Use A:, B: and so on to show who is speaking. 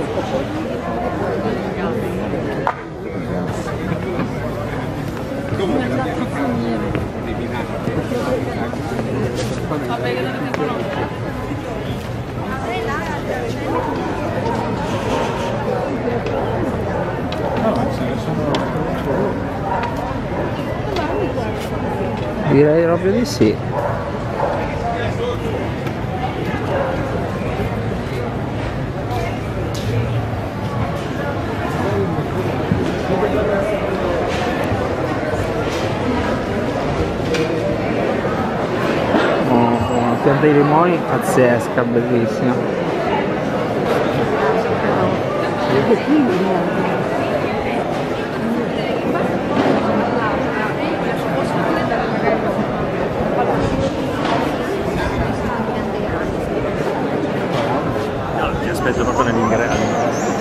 A: Vabbè, che non ne conosco.
B: Direi proprio di sì. Una pianta di limoni pazzesca, bellissima.
C: No, ti aspetto proprio nell'ingresso.